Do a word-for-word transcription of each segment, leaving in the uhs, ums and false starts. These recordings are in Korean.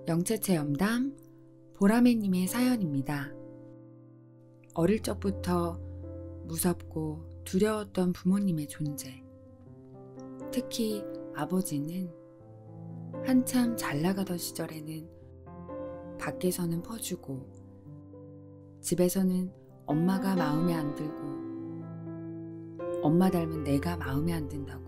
영체체험담 보라매님의 사연입니다. 어릴 적부터 무섭고 두려웠던 부모님의 존재, 특히 아버지는 한참 잘 나가던 시절에는 밖에서는 퍼주고 집에서는 엄마가 마음에 안 들고 엄마 닮은 내가 마음에 안 든다고,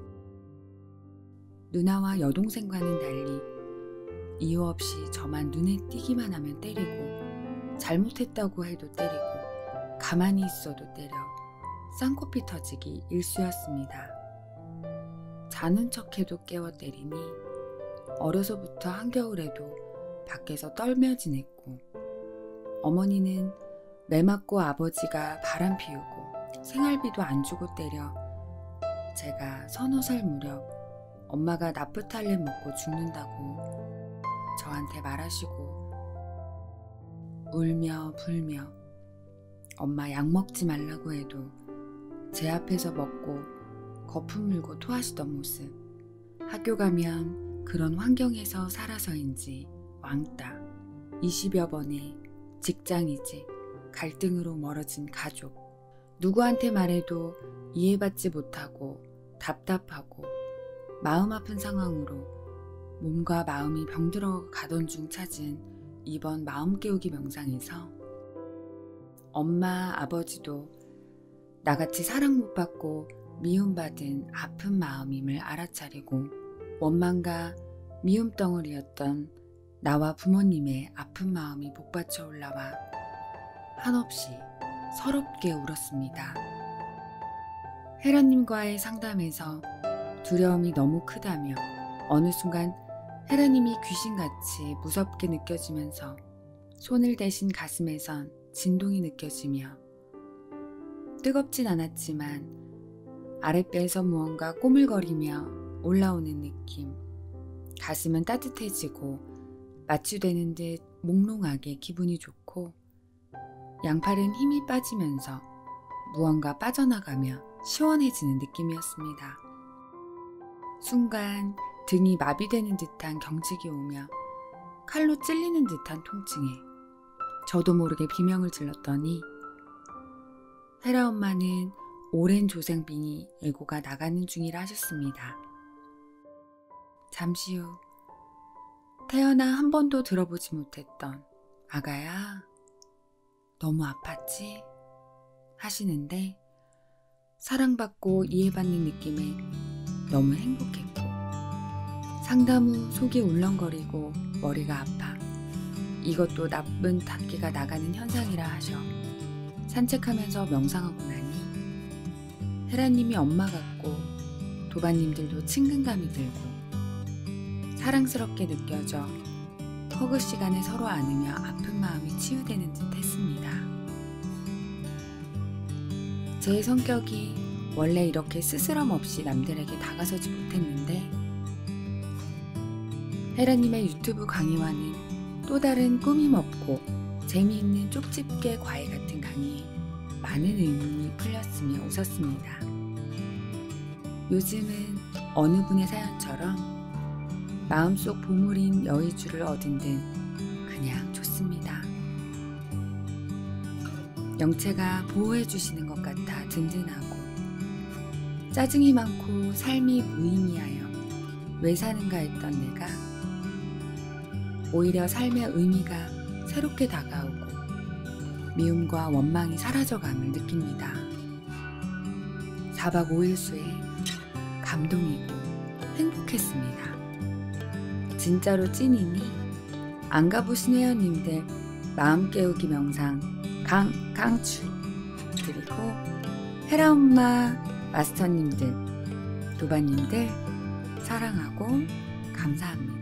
누나와 여동생과는 달리 이유 없이 저만 눈에 띄기만 하면 때리고, 잘못했다고 해도 때리고, 가만히 있어도 때려 쌍코피 터지기 일쑤였습니다. 자는 척해도 깨워 때리니 어려서부터 한겨울에도 밖에서 떨며 지냈고, 어머니는 매 맞고 아버지가 바람 피우고 생활비도 안 주고 때려 제가 서너 살 무렵 엄마가 나프탈렌 먹고 죽는다고 저한테 말하시고 울며 불며 엄마 약 먹지 말라고 해도 제 앞에서 먹고 거품 물고 토하시던 모습, 학교 가면 그런 환경에서 살아서인지 왕따, 이십여 번의 직장이직, 갈등으로 멀어진 가족, 누구한테 말해도 이해받지 못하고 답답하고 마음 아픈 상황으로 몸과 마음이 병들어 가던 중 찾은 이번 마음 깨우기 명상에서 엄마, 아버지도 나같이 사랑 못 받고 미움받은 아픈 마음임을 알아차리고, 원망과 미움 덩어리였던 나와 부모님의 아픈 마음이 복받쳐 올라와 한없이 서럽게 울었습니다. 헤라님과의 상담에서 두려움이 너무 크다며 어느 순간 헤라님이 귀신같이 무섭게 느껴지면서 손을 대신 가슴에선 진동이 느껴지며, 뜨겁진 않았지만 아랫배에서 무언가 꼬물거리며 올라오는 느낌, 가슴은 따뜻해지고 마취되는 듯 몽롱하게 기분이 좋고, 양팔은 힘이 빠지면서 무언가 빠져나가며 시원해지는 느낌이었습니다. 순간 등이 마비되는 듯한 경직이 오며 칼로 찔리는 듯한 통증에 저도 모르게 비명을 질렀더니 헤라 엄마는 오랜 조생빈이 예고가 나가는 중이라 하셨습니다. 잠시 후 태어나 한 번도 들어보지 못했던 아가야, 너무 아팠지? 하시는데 사랑받고 이해받는 느낌에 너무 행복했고, 상담 후 속이 울렁거리고 머리가 아파 이것도 나쁜 답기가 나가는 현상이라 하셔 산책하면서 명상하고 나니 헤라님이 엄마 같고 도반님들도 친근감이 들고 사랑스럽게 느껴져 허그 시간에 서로 안으며 아픈 마음이 치유되는 듯 했습니다. 제 성격이 원래 이렇게 스스럼 없이 남들에게 다가서지 못했는데, 헤라님의 유튜브 강의와는 또 다른 꾸밈 없고 재미있는 쪽집게 과외 같은 강의에 많은 의문이 풀렸으며 웃었습니다. 요즘은 어느 분의 사연처럼 마음속 보물인 여의주를 얻은 듯 그냥 좋습니다. 영체가 보호해주시는 것 같아 든든하고, 짜증이 많고 삶이 무의미하여 왜 사는가 했던 내가 오히려 삶의 의미가 새롭게 다가오고 미움과 원망이 사라져감을 느낍니다. 사박 오일 수에 감동이고 행복했습니다. 진짜로 찐이니 안 가보신 회원님들 마음 깨우기 명상 강, 강추, 그리고 헤라 엄마 마스터님들, 도반님들 사랑하고 감사합니다.